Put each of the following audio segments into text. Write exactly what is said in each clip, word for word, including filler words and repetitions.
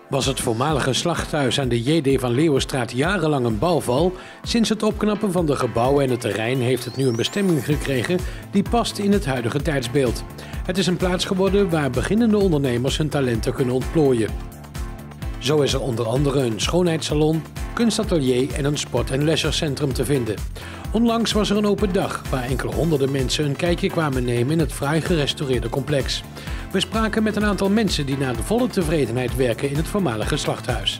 Was het voormalige slachthuis aan de J D van Leeuwenstraat jarenlang een bouwval? Sinds het opknappen van de gebouwen en het terrein heeft het nu een bestemming gekregen die past in het huidige tijdsbeeld. Het is een plaats geworden waar beginnende ondernemers hun talenten kunnen ontplooien. Zo is er onder andere een schoonheidssalon, kunstatelier en een sport- en leisurecentrum te vinden. Onlangs was er een open dag waar enkele honderden mensen een kijkje kwamen nemen in het fraai gerestaureerde complex. We spraken met een aantal mensen die naar de volle tevredenheid werken in het voormalige slachthuis.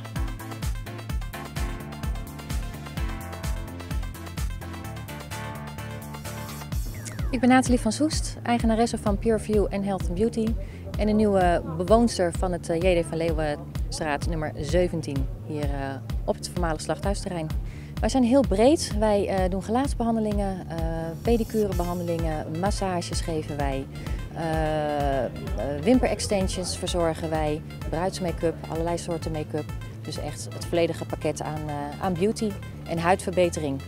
Ik ben Nathalie van Soest, eigenaresse van Pureview en Health and Beauty en de nieuwe bewoonster van het J D van Leeuwenstraat nummer zeventien hier uh, op het voormalige slachthuisterrein. Wij zijn heel breed. Wij uh, doen gelaatsbehandelingen, uh, pedicurebehandelingen, massages geven wij, uh, uh, wimperextensions verzorgen wij, bruidsmake-up, allerlei soorten make-up. Dus echt het volledige pakket aan, uh, aan beauty en huidverbetering.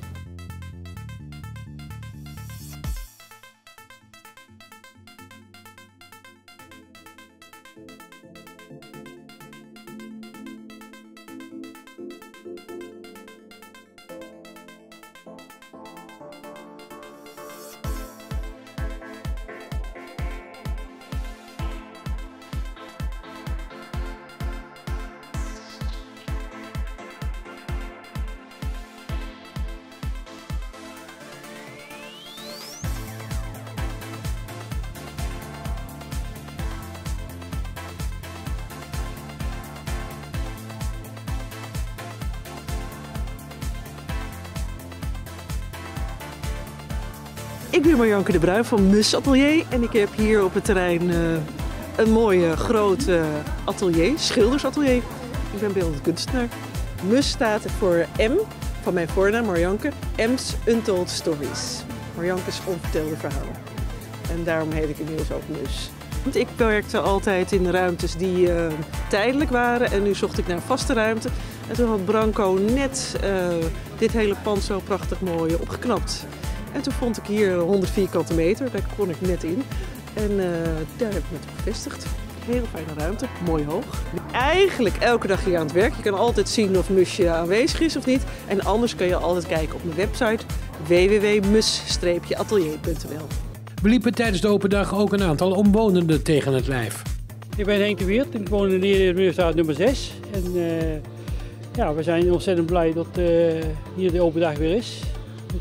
Ik ben Marjanke de Bruin van Mus Atelier en ik heb hier op het terrein uh, een mooi groot uh, atelier, schildersatelier. Ik ben beeldend kunstenaar. Mus staat voor M van mijn voornaam Marjanke, M's Untold Stories. Marjanke's onvertelde verhalen. En daarom heet ik inmiddels ook Mus. Want ik werkte altijd in ruimtes die uh, tijdelijk waren en nu zocht ik naar een vaste ruimte. En toen had Branco net uh, dit hele pand zo prachtig mooi opgeknapt. En toen vond ik hier honderd vierkante meter, daar kon ik net in. En uh, daar heb ik me op gevestigd. Heel fijne ruimte, mooi hoog. Eigenlijk elke dag hier aan het werk. Je kan altijd zien of Musje aanwezig is of niet. En anders kun je altijd kijken op mijn website w w w punt mus atelier punt n l. We liepen tijdens de open dag ook een aantal omwonenden tegen het lijf. Ik ben Henk de Weert, ik woon in de Leeuwenstraat nummer zes. En uh, ja, we zijn ontzettend blij dat uh, hier de open dag weer is. Dus,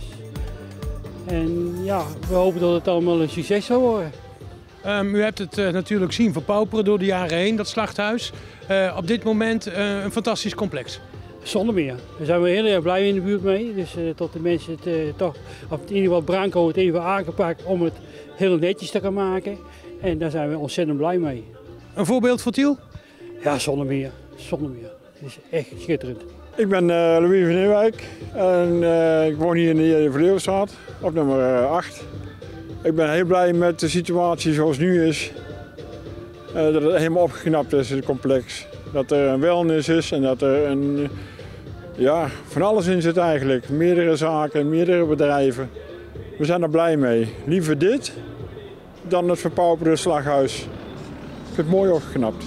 en ja, we hopen dat het allemaal een succes zal worden. Um, u hebt het uh, natuurlijk zien verpauperen door de jaren heen, dat slachthuis. Uh, op dit moment uh, een fantastisch complex. Zonder meer. Daar zijn we heel erg blij in de buurt mee. Dus uh, dat de mensen het uh, toch, of in ieder geval Branco het even aangepakt om het heel netjes te gaan maken. En daar zijn we ontzettend blij mee. Een voorbeeld voor Tiel? Ja, zonder meer. Zonder meer. Het is echt schitterend. Ik ben uh, Louis van Nieuwijk en uh, ik woon hier in de J D van Leeuwenstraat op nummer uh, acht. Ik ben heel blij met de situatie zoals het nu is. Uh, dat het helemaal opgeknapt is, het complex. Dat er een wellness is en dat er een, ja, van alles in zit eigenlijk. Meerdere zaken, meerdere bedrijven. We zijn er blij mee. Liever dit dan het verpauperde slaghuis. Ik vind het mooi opgeknapt.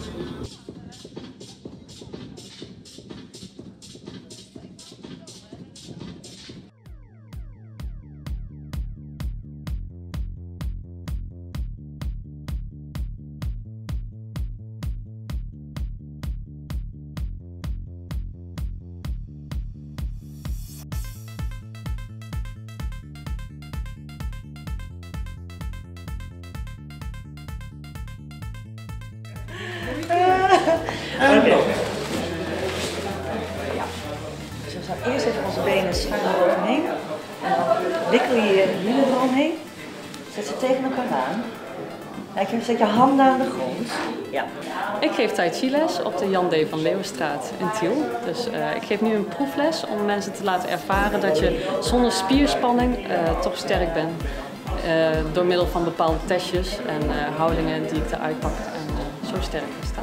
Okay. Dus we gaan eerst even onze benen schuin eroverheen. En dan wikkel je je hielen eromheen. Zet ze tegen elkaar aan. En zet je handen aan de grond. Ja. Ik geef Tai Chi les op de Jan D. van Leeuwenstraat in Tiel. Dus uh, ik geef nu een proefles om mensen te laten ervaren dat je zonder spierspanning uh, toch sterk bent. Uh, door middel van bepaalde testjes en uh, houdingen die ik eruit pak en uh, zo sterk kan staan.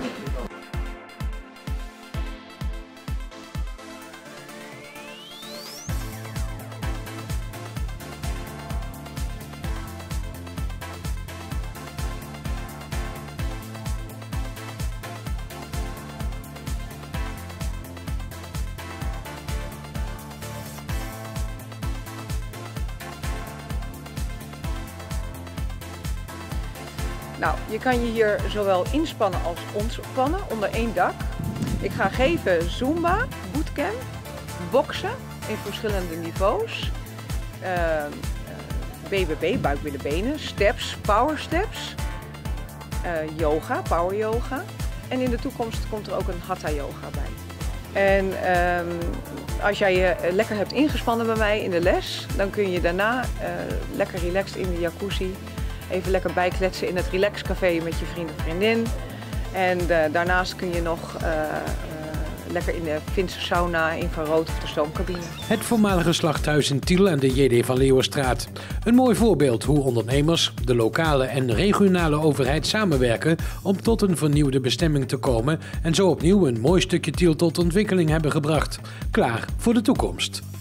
Nou, je kan je hier zowel inspannen als ontspannen onder één dak. Ik ga geven Zumba, bootcamp, boksen in verschillende niveaus. Uh, B B B, buik, billen, benen, steps, power steps, uh, yoga, power yoga. En in de toekomst komt er ook een hatha yoga bij. En um, als jij je lekker hebt ingespannen bij mij in de les, dan kun je daarna uh, lekker relaxed in de jacuzzi even lekker bijkletsen in het relaxcafé met je vriend of vriendin. En uh, daarnaast kun je nog uh, uh, lekker in de Finse sauna, infrarood of de stoomcabine. Het voormalige slachthuis in Tiel aan de J D van Leeuwenstraat. Een mooi voorbeeld hoe ondernemers, de lokale en regionale overheid samenwerken om tot een vernieuwde bestemming te komen en zo opnieuw een mooi stukje Tiel tot ontwikkeling hebben gebracht. Klaar voor de toekomst.